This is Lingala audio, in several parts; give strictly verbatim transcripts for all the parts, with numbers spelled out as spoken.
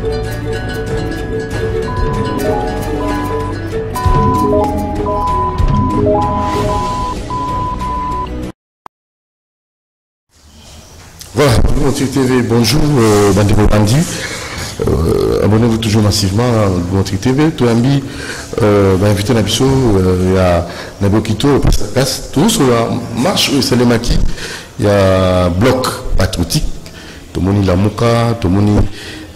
Voilà, Gontri T V, bonjour, euh, Bandiko Bandi. Euh, Abonnez-vous toujours massivement à Gontri T V. Tout ami, euh, bah, invité Nabiso, il y a Nabokito, Pastakas, tout sur la marche, c'est le maquis. Il y a bloc patriotique, tout le monde la Mouka, tout le monde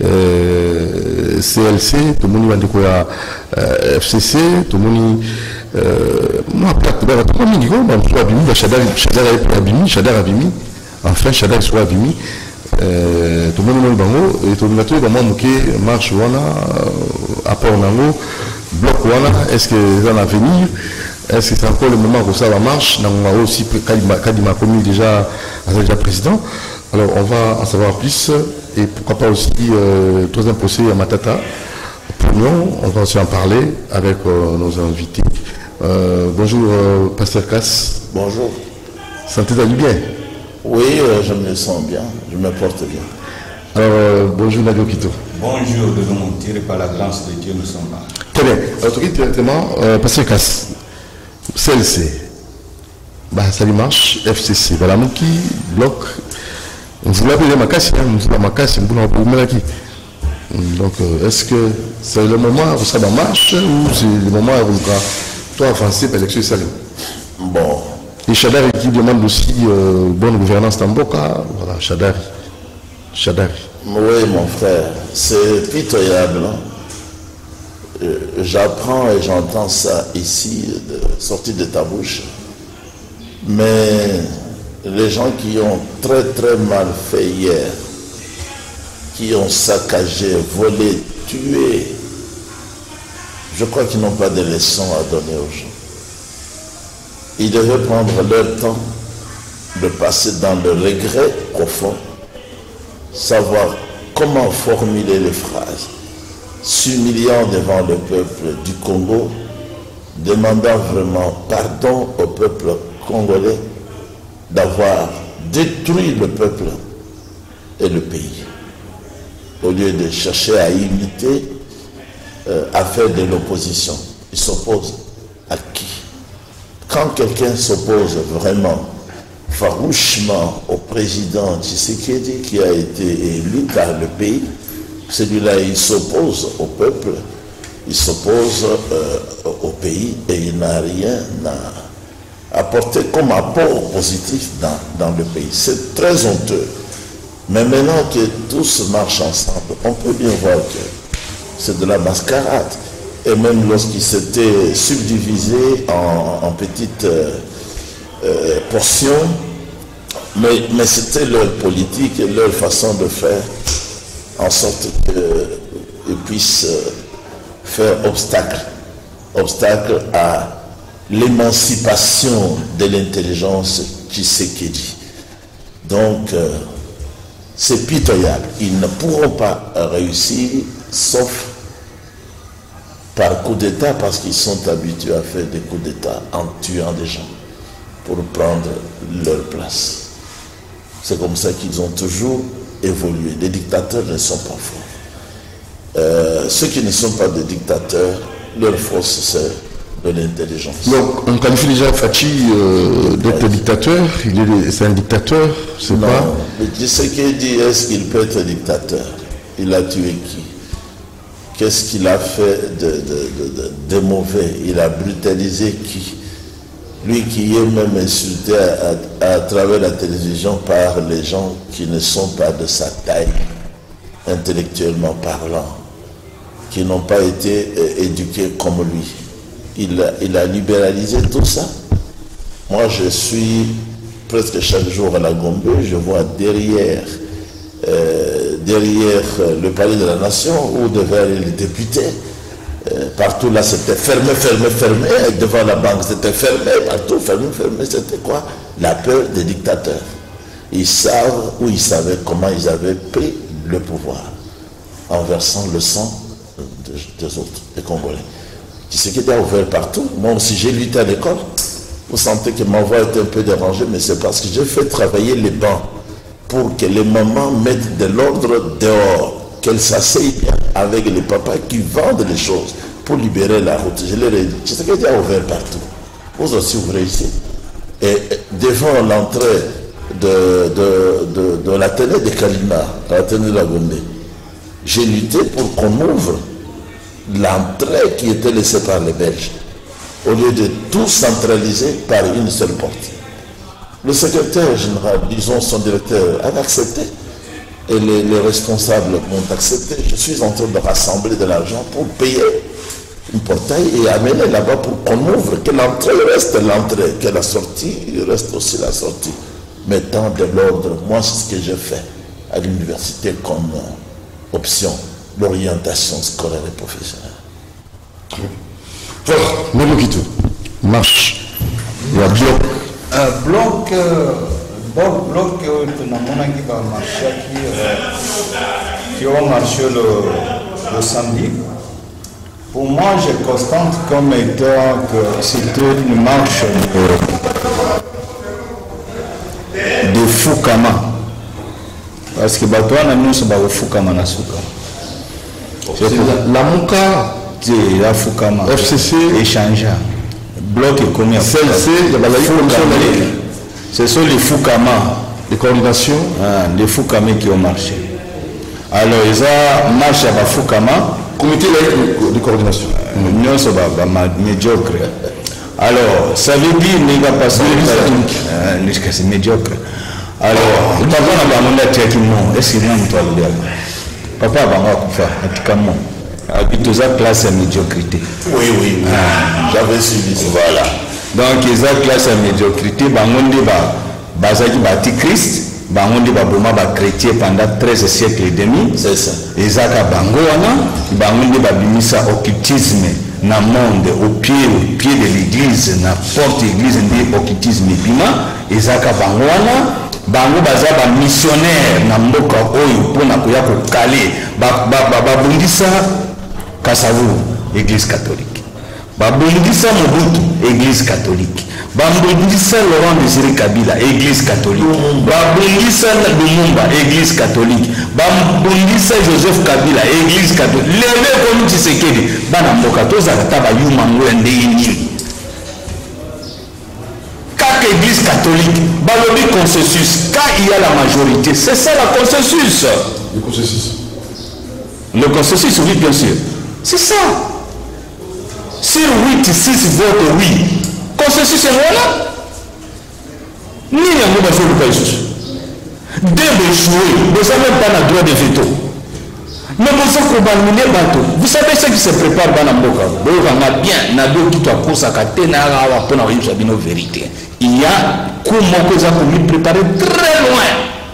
euh, C L C, tout le monde Bandiko euh, F C C, tout le monde. Moi, tout le monde dit que Abimi, Chadar Abimi, Chadar Abimi. Enfin, Chadar soit Abimi. Tout le monde est bango et tout le monde est bango. Marche wana, apport nango, bloc wana. Est-ce que c'est un avenir? Est-ce que c'est encore le moment où ça va marche? Nous avons aussi Kadima commis déjà déjà président. Alors, on va en savoir plus et pourquoi pas aussi euh, troisième procès à Matata. Pour nous, on va aussi en parler avec euh, nos invités. Euh, bonjour, euh, Pasteur Cass. Bonjour. Sentez-vous bien? Oui, euh, je me sens bien, je me porte bien. Alors, euh, bonjour Nadio Kito. Bonjour, de nous tirer par la grâce de Dieu, nous sommes là. Très bien. Alors, tout directement, euh, Pasteur Cass, C L C, bah, ça lui marche, F C C, bah, la Mouki, bloc, on vous l'appelle Makassi, on vous l'appelle Makassi, on vous l'appelle. Donc, euh, est-ce que c'est le moment où ça marche ou c'est le moment où toi avancer pour l'élection salut? Bon. Et Chadari qui demande aussi euh, bonne gouvernance dans Boka, voilà, Chadari. Chadari. Oui, mon frère, c'est pitoyable. Hein? J'apprends et j'entends ça ici, de, sorti de ta bouche. Mais les gens qui ont très très mal fait hier, qui ont saccagé, volé, tué, je crois qu'ils n'ont pas de leçons à donner aux gens. Ils devaient prendre leur temps de passer dans le regret profond, savoir comment formuler les phrases, s'humiliant devant le peuple du Congo, demandant vraiment pardon au peuple congolais d'avoir détruit le peuple et le pays. Au lieu de chercher à imiter, euh, à faire de l'opposition, ils s'opposent à qui? Quand quelqu'un s'oppose vraiment farouchement au président Tshisekedi qui a été élu par le pays, celui-là il s'oppose au peuple, il s'oppose euh, au pays et il n'a rien à apporter comme apport positif dans, dans le pays. C'est très honteux. Mais maintenant que tous marchent ensemble, on peut bien voir que c'est de la mascarade. Et même lorsqu'ils s'étaient subdivisés en, en petites euh, euh, portions, mais, mais c'était leur politique et leur façon de faire en sorte qu'ils puissent faire obstacle, obstacle à l'émancipation de l'intelligence Tshisekedi. Donc, euh, c'est pitoyable. Ils ne pourront pas réussir, sauf par coup d'État, parce qu'ils sont habitués à faire des coups d'État en tuant des gens pour prendre leur place. C'est comme ça qu'ils ont toujours évolué. Les dictateurs ne sont pas forts. Euh, ceux qui ne sont pas des dictateurs, leur force c'est de l'intelligence. Donc on qualifie déjà Fachi euh, d'être ouais. dictateur, c'est un dictateur, c'est non, pas... mais tu sais qu'il dit, est-ce qu'il peut être dictateur? Il a tué qui? Qu'est-ce qu'il a fait de, de, de, de, de mauvais? Il a brutalisé qui? Lui qui est même insulté à, à, à travers la télévision par les gens qui ne sont pas de sa taille, intellectuellement parlant, qui n'ont pas été euh, éduqués comme lui. Il a, il a libéralisé tout ça. Moi, je suis presque chaque jour à la Gombe, je vois derrière... Euh, derrière euh, le palais de la nation où devaient aller les députés. Euh, partout là c'était fermé, fermé, fermé. Devant la banque c'était fermé, partout fermé, fermé. C'était quoi? La peur des dictateurs. Ils savent ou ils savaient comment ils avaient pris le pouvoir en versant le sang de, des autres, des Congolais. Tu sais qu'il a ouvert partout. Moi aussi j'ai lutté à l'école. Vous sentez que ma voix était un peu dérangée, mais c'est parce que j'ai fait travailler les bancs pour que les mamans mettent de l'ordre dehors, qu'elle s'asseye bien avec les papas qui vendent les choses pour libérer la route. Je leur ai dit, Tshisekedi a ouvert partout. Vous aussi ouvrez ici. Et devant l'entrée de, de, de, de l'Athénée de Kalima, l'Athénée de la Gombe, j'ai lutté pour qu'on ouvre l'entrée qui était laissée par les Belges, au lieu de tout centraliser par une seule porte. Le secrétaire général, disons son directeur, a accepté. Et les, les responsables m'ont accepté. Je suis en train de rassembler de l'argent pour payer un portail et amener là-bas pour qu'on ouvre, que l'entrée reste l'entrée, que la sortie reste aussi la sortie. Mettant de l'ordre, moi c'est ce que j'ai fait à l'université comme euh, option, l'orientation scolaire et professionnelle. Voilà, même qui tout. Marche. Il y a bloc. Un bloc, euh, bon bloc que nous avons qui va marcher, qui, euh, qui va marcher le, le samedi. Pour moi, je constate comme étant que c'était une marche de, de Fukama. Parce que Batouana nous sommes au Fukama Nasuka. La Mouka, c'est la Fukama. F C C, échangeant. Bloc et combien? C L C, il y a la ce sont les Fukama. Les coordinations. Ah, les Fukama qui ont marché. Alors, ils ont marché à Fukama. Comité de coordination. Nous sommes médiocre. Alors, ça veut dire qu'il n'y a pas ça. C'est médiocre. Alors, papa n'a pas demandé à qui non. Est-ce qu'il y a un toit de l'air? Papa va m'en faire. Pratiquement. Habite aux classes à médiocrité. Oui, oui, oui. Ah. J'avais suivi ça. Voilà. Donc, ils ont classe à médiocrité. Bangonde va bazaki bati Christ. Bangonde va boma va chrétien pendant treize siècles et demi. C'est ça. Ils ont bango wana. Bangonde va bimisa occultisme na monde au pied au pied de l'église na porte église ndi occultisme bima. Ils ont bango wana. Bango baza ba missionnaire na mboka oyo pona koya ko kale ba ba ba bundisa Kasavu, église catholique. Babundisa Mobutu, église catholique. Babundisa Laurent Désiré Kabila, église catholique. Babundisa Lumumba, église catholique. Babundisa Joseph Kabila, église catholique. Levé comme Tshisekedi, bana mboka toza taba yuma ngwende yini. Quand église catholique, balobi consensus, quand il y a la majorité, c'est ça la consensus. Le consensus. Le consensus, oui, bien sûr. C'est ça. Sur huit, six votes, oui. Consensus, c'est voilà. Ni il y a un peu de pays. Dès échouer, vous n'avez même pas le droit de veto. Mais vous avez combiné bateau. Vous savez ce qui se prépare dans la boca. Vous avez bien, Nado qui doit consacrer la vérité. Il y a comment que ça peut préparer très loin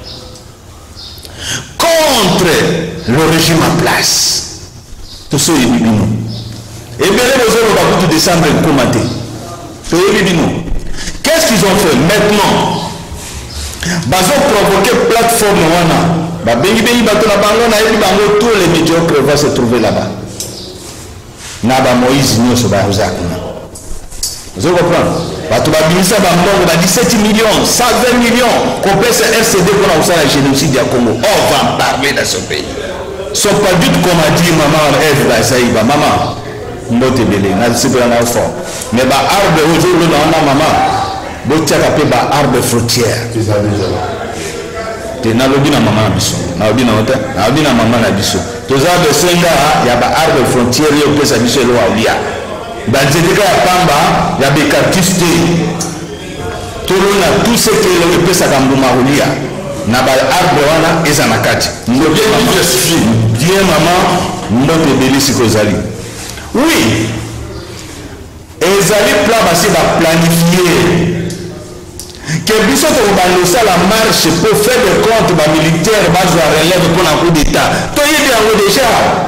contre le régime en place. Tout ça est bibino. Et bien les besoins vont tout décembre commenter. Tout est bibino. Qu'est-ce qu'ils ont fait maintenant? Ils ont provoqué plateforme wana. Ba bengi bengi bato na bango na yebi bango tous les médiocres vont se trouver là-bas. Na ba Moïse nyoso ba uzakuna. Vous comprenez? Bato ba bimisa ba mbongo ba dix-sept millions, cent vingt millions qu'on paie ce R C D pour la la génocide à Congo. On va en parler dans ce pays. Sont pas du tout comme a dit maman Eve Basaïba, maman, mbote belé, n'a c'est pas un enfant. Mais bah arbre aujourd'hui dans la maman, botia capé bah arbre fruitière. Tu as déjà là. Tu n'as pas maman biso, n'a pas na hôtel, n'a pas maman na biso. Tous arbres senga, y a bah arbre fruitière yo pesa biso lo alia. Bah zedika ya pamba, y a des cartistes. Tout le monde tout ce que le pesa kambuma ulia. Na ba arbre wana eza na kati ndo bien diversifié bien maman ndo beli sikozali oui ezali plan basi ba planifier que biso to ba losa la marche pour faire des comptes ba militaire ba zo relève pour un coup d'état to yebi yango déjà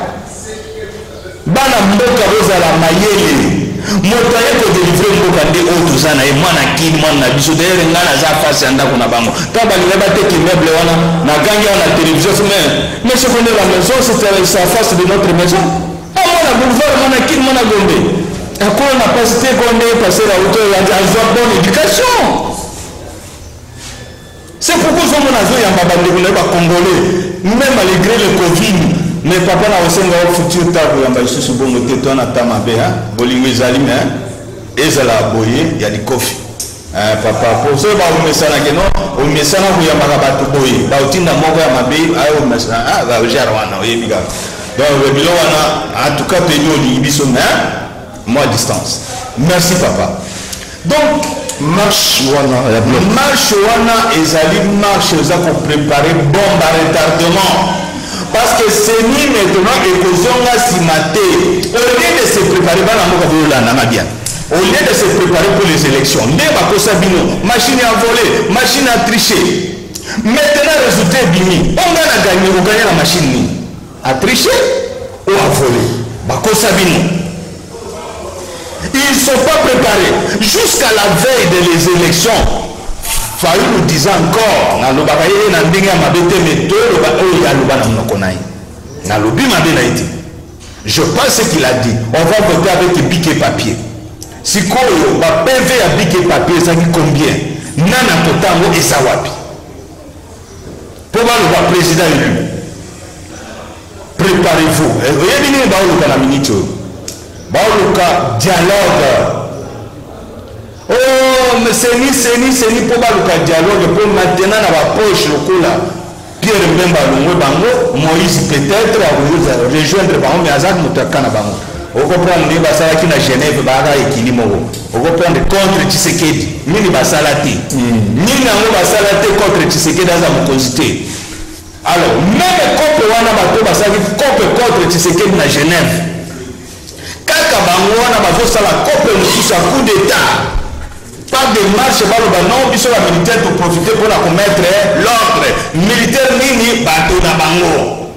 bana mboka boza la mayele moto aye ko délivrer mboka nde oyo toza na ye mwana kini mwana na biso d'ailleurs nga naza face ya ndako na bango ta balinga bateki meuble wana na gangi wana télévision mais mais ce qu'on est la maison c'est en face de notre maison ah mwana boulevard mwana kini mwana gombe akolo na pasité konde passer la hauteur ya azwa bonne éducation c'est pourquoi zo mona zo yamba bandeko na ba congolais même malgré le covid mais papa na osenga au futur tabo yamba isusu bongo te to na tama be hein bolingo ezali mais ezala boye ya likofi eh papa pour ça ba o mesana ke no o mesana ko yamba ka batu boye ba utinda moko ya mabe ayo mesana ah ba ujara wana oyebiga donc bilo wana en tout cas penyo li biso mais moi à distance merci papa donc marche wana ya marche wana ezali marche za ko préparer bombe à retardement. Parce que c'est ni maintenant et que zonga simate au lieu de se préparer au lieu de se préparer pour les élections machine à voler machine à tricher maintenant résultat bini on a gagné on gagne la machine à tricher ou à voler ils ne sont pas préparés jusqu'à la veille des élections. Fayu nous disait encore na lobaka ye na ndenge ya mabete meto loba oyo ya loba na monoko na ye na lobi mabe na iti je pense qu'il a dit on va voter avec bic et papier sikoyo ba P V ya bic et papier ça qui combien nana kotango esa wapi pour ba le président élu préparez-vous et bien ba loka na minute ba loka dialogue. Oh, mais c'est ni, c'est ni, c'est ni pour le dialogue, pour maintenant dans la poche, le coup là. Pierre Mbemba, le Bango, Moïse peut-être, à rejoindre Bango, mais Azak Moutakana Bango. On comprend les Bassala qui n'a Genève, Baga et Kilimoro. On comprend les contre Tshisekedi, Mini Bassalati. Ni n'a Bassalati contre Tshisekedi dans la cosité. Alors, même contre Wana Bato Bassali, contre Tshisekedi dans Genève. Kaka Bango Wana Bato Sala, contre le sous coup d'État. Pas de marche, non, ils sont la militaire pour profiter pour la commettre l'ordre. Militaire nini, bateau na bango.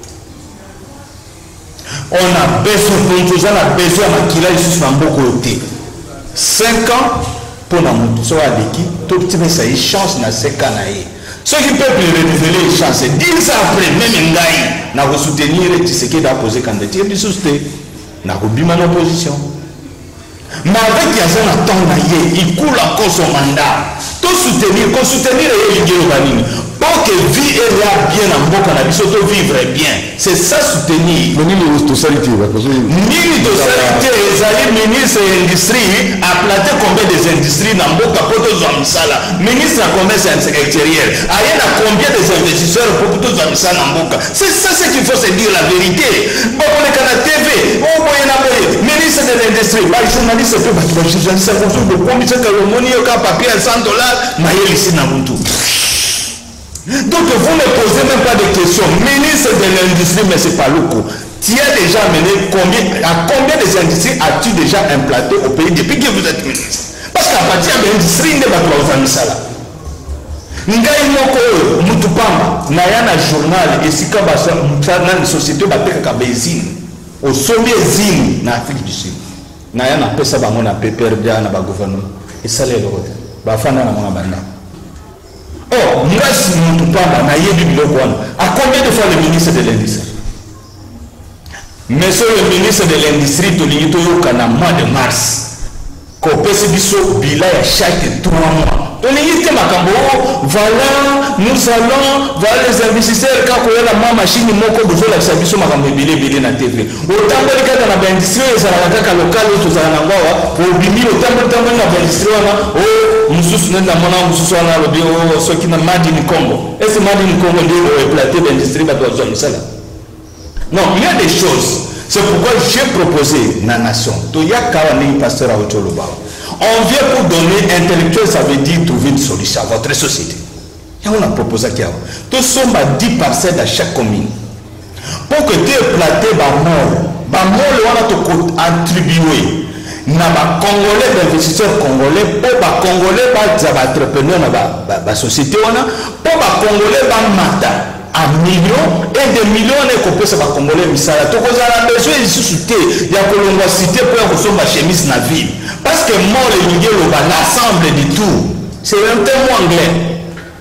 On a besoin, on a besoin de maquiller ici sur un beau côté. cinq ans pour la moto, soit avec qui, tout petit peu ça y chance na cinq ans. Ceux qui peuvent renouveler les chances, dix ans après, même Ngaï, n'a pas soutenir et ce qui a posé candidature du soutien, n'a pas eu mon opposition. Mais avec Yazan attend il coule encore son mandat. Tout soutenir, qu'on soutenir et il pour que vie et là bien en bon cannabis, surtout vivre bien. C'est ça soutenir. Mais ni de société, ni de société, les ministres de l'industrie a planté combien des industries dans le capote de Zamisala. Ministre de commerce extérieur, il y a combien des investisseurs pour tout Zamisala dans le c'est ça ce qu'il faut se dire la vérité. Bon, on est à la T V, on voit un ministre de l'industrie, les journalistes peuvent être journalistes, c'est pour ça que le ministre de l'Homonie au papier à cent dollars, mais il est ici dans le tout. Donc vous ne posez même pas de questions. Ministre de l'industrie, mais c'est pas le coup. Tu as déjà mené combien, à combien des industries as-tu déjà implanté au pays depuis que vous êtes ministre? Parce qu'à partir de l'industrie, il n'y a pas de ça. Ngai moko mutupamba na yana journal esika basa mutana ni société bateka kabezine au sommet zine na Afrique du Sud. Na yana pesa ba mona pepere bia na ba gouvernement. Et ça les l'autre. Ba fana na mona banda. Oh, Mouras Moutupamba n'a pas de à combien de fois le ministre de l'Industrie? Monsieur le ministre de l'Industrie, tu l'as dit au mois de mars. Qu'on peut se dire bilan à chaque trois mois. Tu l'as dit voilà, nous allons, voilà les investisseurs, quand on a la machine, nous avons besoin de la service, nous avons besoin de la T V. Autant que quand on a l'industrie, ça a été local, tout ça, pour bimir, autant que quand on a l'industrie, oh, nous sommes dans mon âme, nous sommes dans le bureau, ceux qui n'ont pas dit du Congo. Est-ce que Madi du Congo est éclaté l'industrie, bah, dans zone, ça là? Non, il y a des choses. C'est pourquoi j'ai proposé la nation. On vient pour donner intellectuel, ça veut dire trouver une solution à votre société. Et on a proposé qu'il y a. Tout sommes à dix parcelles à chaque commune. Pour que tu aies planté ma mort, ma mort, on a attribué. Na ba congolais d'investisseurs congolais pour ba congolais ba entrepreneurs na ba société wana pour ba congolais ba mata à millions et des millions et qu'on peut se ba congolais misala to ko za besoin ici souté ya kolongwa cité pour recevoir ba chemise na ville parce que moi le ngelo ba l'ensemble du tout c'est un terme anglais.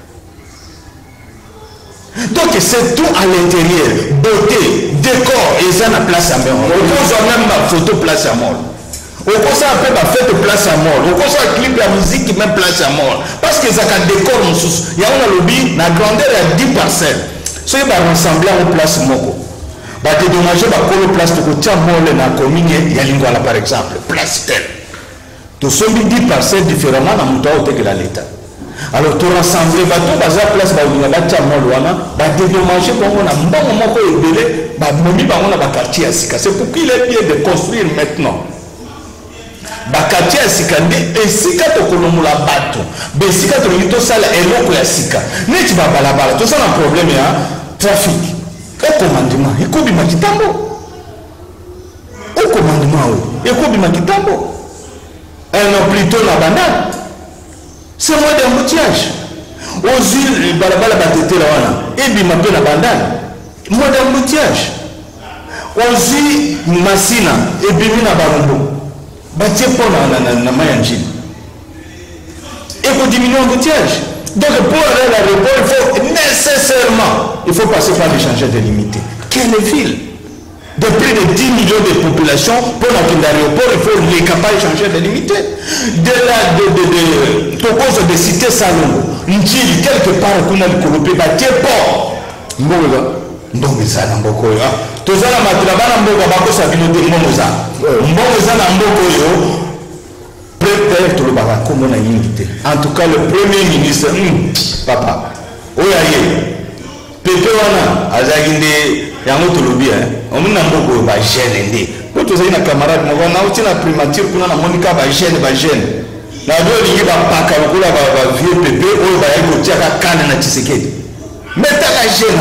Donc c'est tout à l'intérieur, beauté, décor et ça na place à mort. On pose même ma photo place à mort. Au conseil après ma fête place à mort. Au conseil clip la musique qui même place à mort. Parce que ça a décor il y a un lobby, la grandeur à dix parcelles. Ce qui va rassembler en place moko. va dédommager la place de côté à la commune Yalingwala par exemple, place telle. Tout ce qui dit parcelle différemment dans mon que la l'État. Alors tu rassembles bateau bazar place ba ulinga bacha molwana ba dédommager bongo na mbongo moko ebele ba momi bango na ba quartier asika. C'est pour qu'il est bien de construire maintenant. Ba quartier asika nde esika to kolomula bato. Be esika to lito sala eloko ya sika. Neti ba balabala to ça un problème ya trafic. Au commandement, il faut bien kitambo. Au commandement, il faut bien kitambo. Un an plus tôt la banane. C'est moins d'embouteillage. Aux îles, balabala batete la wana. Et bien ma la bandane. Moins d'embouteillage. Aux îles, Massina. Et bien na barombo. Batie pour na na mayanjini. Et pour diminuer l'embouteillage. Donc pour aller à l'aéroport, il faut nécessairement, il faut passer par l'échangeur délimité. Quelle ville de plus de dix millions de population pour l'aéroport, il faut les capables d'échanger délimité. De la de de de pour cause de cité Salongo, Ndjili quelque part qu'on a le colopé, batie port. Mbongoza. Mbongoza na mboko yo. Tozala matraba na mboko bako sabino de Mbongoza. Mbongoza na mboko yo. En tout cas, le premier ministre, hum, papa, oyaye, Pepe wana, azaginde, yango tolobi, on n'a pas ba gêne. Quand tu as une camarade, on a aussi la primature, on a Monica ba gêne, ba gêne. Na do lingi ba paka, on a ba vieux Pepe, on va y go tiaka kana na Tshisekedi. Mais ta la gêne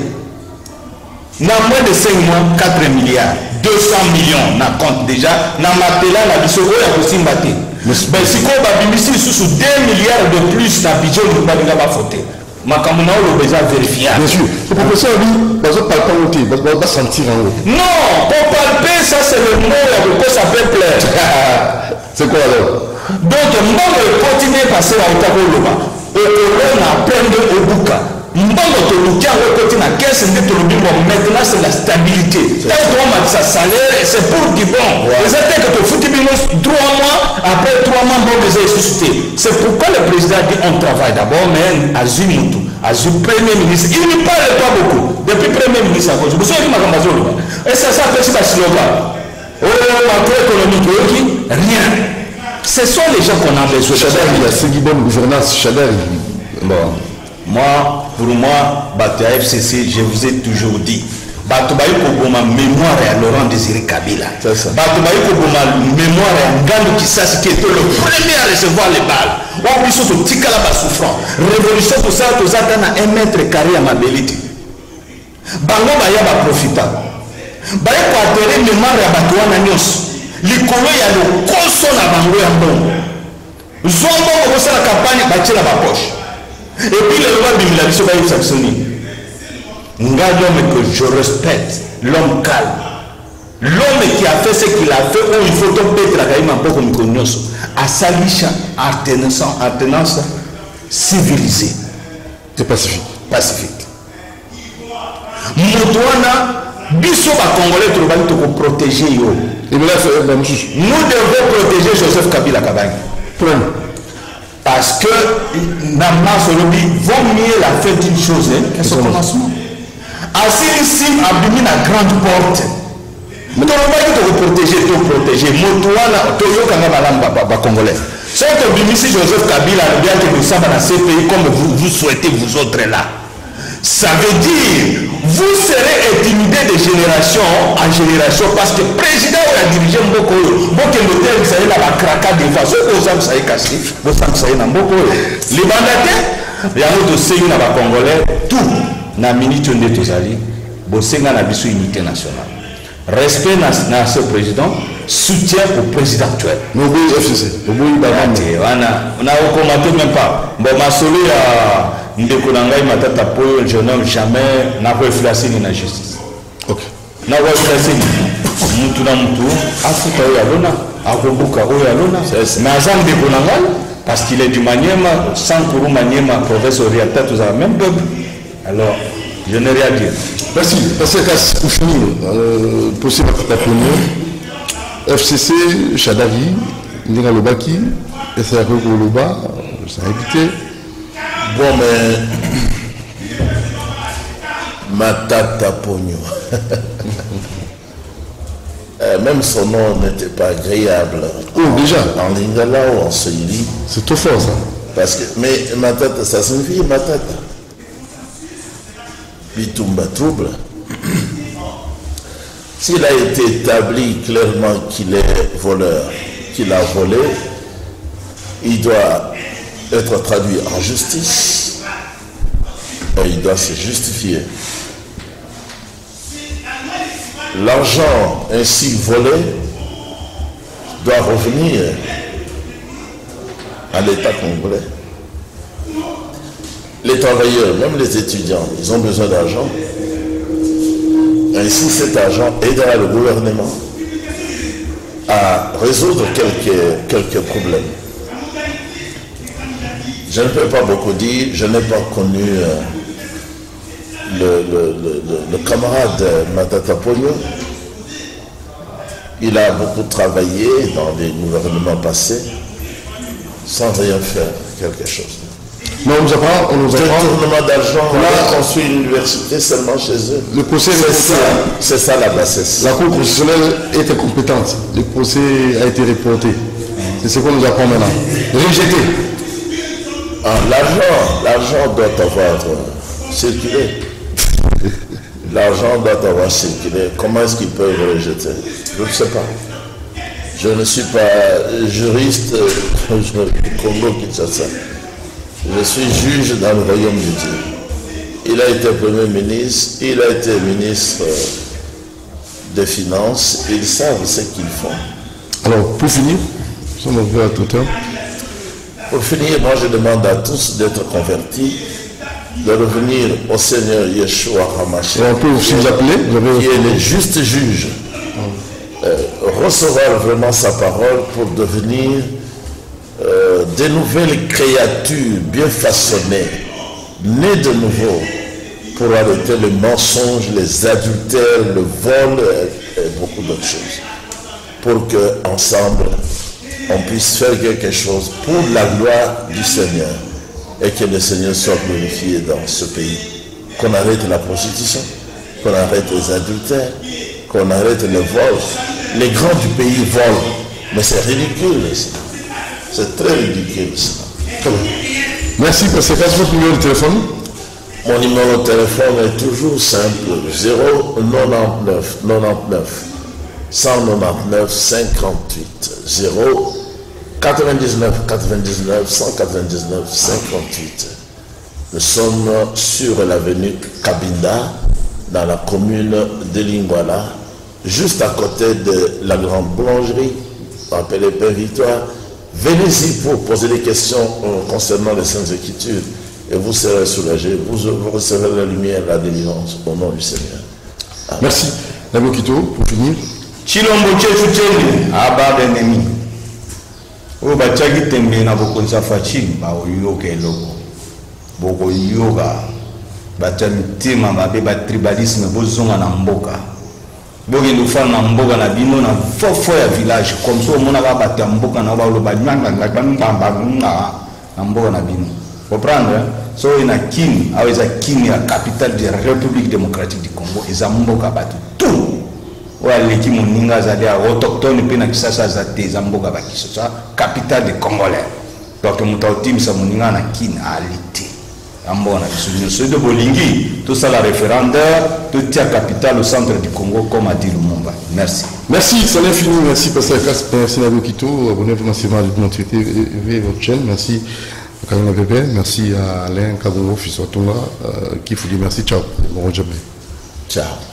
aye. Na moins de cinq mois, quatre milliards, deux cents millions, na compte déjà, na matela na biso ya kosimbate. Mais si on va bénéficier sous deux milliards de plus d'habitude, on va pas voter. Ma commune a besoin de vérifier. Bien sûr. C'est pour ça que vous ne pas voter, vous ne pas sentir en haut. Non, pour palper, ça c'est le mot de quoi ça peut plaire. C'est quoi alors? Donc, moi, je continue à passer à Otakoloba. On a plein de Obuka. Mbongo tolukia côté na caisse de tolubimbo maintenant c'est la stabilité. Tant que on a sa salaire c'est pour du bon. Les attaques que tu foutu bino trois mois après trois mois bon les suscité. C'est pourquoi le président dit on travaille d'abord mais Azimutu, Azim premier ministre, il ne parle pas beaucoup. Depuis premier ministre à cause. Vous savez ma Mazolo. Et ça ça fait pas slogan. Oh macroéconomique rien. Ce sont les gens qu'on a besoin. Chadari, il y a ce qui bonne gouvernance Chadari. Bon. Moi, pour moi, Bato F C C, je vous ai toujours dit, Bato Baï Koboma mémoire à Laurent Désiré Kabila. Bato Baï Koboma mémoire à Ngandou Kisasi qui était le premier à recevoir les balles. On peut surtout Tikala bas souffrant. Révolution pour ça, tout ça dans un mètre carré à Mabeliti. Bango Baya va profiter. Baï Kouatere mémoire à Batouana Nyos. L'icolo y a le conso na Bango Yambon. Zombo comme ça la campagne, bâtir la poche. Et puis le roi de Milabiso va y sanctionner. L'homme que je respecte, l'homme calme, l'homme qui a fait ce qu'il a fait, où il faut peut-être la gaïma pour qu'on connaisse, à Salisha, attenance civilisée. C'est pacifique. Pacifique. Moutouana, biso ba Congolais trouvant pour protéger yo. Et là, nous devons protéger Joseph Kabila Kabang. Parce que Namna Solobi vaut mieux la fête d'une chose, hein, qu'à ce commencement. Assis ici, abîmer la grande porte. Mais tu ne vas pas te protéger, te protéger. Moutouana, tu es un Congolais. C'est que Bimisi Joseph Kabila, bien que nous sommes dans ces pays comme vous, vous souhaitez vous autres là. Ça veut dire, vous serez intimidés de génération en génération parce que le président a dirigé Mboko, Mboko l'hôtel, vous savez, la craka de façon, vous savez, ça y est cassé, vous savez, ça Mboko. Les mandateurs, il y a un autre Seigneur dans le Congolais, tout, na minute de Tozali, vous savez, na biso unité nationale. Respect à ce président, soutien au président actuel. Nous obéissons F C C. Nous obéissons. On n'a commenté même pas. Bon, ma solo à Ndekonangai Matata Poyo, je nomme jamais, n'a pas effacé ni la justice. Ok. N'a pas effacé ni Moutou na Moutou, Afrika Oyalona, Agobuka Oyalona, mais Azam Ndekonangai, parce qu'il est du Maniema, sans Kourou Maniema, province orientale, tous à même peuple. Alors, je n'ai rien à dire. Merci. Parce que pour finir, euh, pour ce première, F C C, Chadari, Ndinga Lobaki, S R K Loba, ça a évité. Bon, mais Matata Pogno. Même son nom n'était pas agréable. Oh, déjà. En lingala ou en swahili. C'est trop fort, ça. Parce que, mais Matata, ça signifie Matata. Bitumba trouble. S'il a été établi clairement qu'il est voleur, qu'il a volé, il doit être traduit en justice et il doit se justifier. L'argent ainsi volé doit revenir à l'État congolais. Les travailleurs, même les étudiants, ils ont besoin d'argent. Ainsi, cet argent aidera le gouvernement à résoudre quelques, quelques problèmes. Je ne peux pas beaucoup dire, je n'ai pas connu euh, le, le, le, le, le camarade Matata Pogno. Il a beaucoup travaillé dans les gouvernements passés sans rien faire quelque chose. Mais on nous apprend, on nous apprend. Détournement d'argent, on a construit une université seulement chez eux. Le procès c'est ça, c'est ça la bassesse. La Cour constitutionnelle était compétente. Le procès a été reporté. C'est ce qu'on nous apprend maintenant. Rejeté. Ah, l'argent, l'argent doit avoir circulé. L'argent doit avoir circulé. Comment est-ce qu'ils peuvent le rejeter? Je ne sais pas. Je ne suis pas juriste du Congo-Kinshasa. Je suis juge dans le royaume de Dieu. Il a été Premier ministre, il a été ministre des Finances. Ils savent ce qu'ils font. Alors, pour finir, nous sommes arrivés à tout heure. Pour finir, moi je demande à tous d'être convertis, de revenir au Seigneur Yeshua HaMashiach. On peut aussi vous appeler, vous qui est le juste juge. Euh, recevoir vraiment sa parole pour devenir euh, des nouvelles créatures bien façonnées, nées de nouveau, pour arrêter le mensonge, les adultères, le vol et, et beaucoup d'autres choses. Pour qu'ensemble, on puisse faire quelque chose pour la gloire du Seigneur et que le Seigneur soit glorifié dans ce pays. Qu'on arrête la prostitution, qu'on arrête les adultères, qu'on arrête le vol. Les grands du pays volent, mais c'est ridicule. C'est très ridicule. Merci, parce que quel est votre numéro de téléphone? Mon numéro de téléphone est toujours simple, zéro neuf neuf cent quatre-vingt-dix-neuf cinquante-huit, zéro quatre-vingt-dix-neuf quatre-vingt-dix-neuf cent quatre-vingt-dix-neuf cinquante-huit. Nous sommes sur l'avenue Kabinda, dans la commune de Lingwala, juste à côté de la grande boulangerie, appelée Père Victoire. Venez-y pour poser des questions concernant les Saintes Écritures et vous serez soulagés, vous, vous recevrez la lumière, la délivrance au nom du Seigneur. Amen. Merci. Nabokito, pour finir. Chilombo chetu cheni aba benemi o bachaki tembe na bokonza fachi ba oyoka eloko boko yoga batami tema ba be ba tribalisme bozonga na mboka boki lufa na mboka na bino na fofo ya village comme ça mona ba bata mboka na ba lo ba nyanga ngamba na mboka na bino comprendre so ina king aweza king ya capitale de la République démocratique du Congo eza mboka batu tout waleki moninga azali ya autochtone pe na Kisasa azate za mboka ba Kisasa capitale de Congolais donc muta otimisa moninga na kin alite ambo na biso so de bolingi tout ça la référendaire tout tia capitale au centre du Congo comme a dit Lumumba. Merci. Merci, ça n'est fini. Merci Pasteur Kasper, merci Nabokito, abonnez-vous massivement à notre votre chaîne. Merci à Karina Bébé, merci à Alain Kadoro, fils de Tonga, qui vous dit merci, ciao, bon jamais. Ciao.